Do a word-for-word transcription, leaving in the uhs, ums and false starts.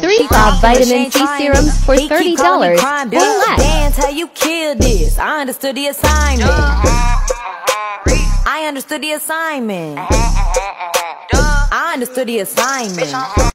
Three Bob Vitamin C Serums for thirty dollars or less. Dance how you kill this. I understood the assignment. I understood the assignment. I understood the assignment.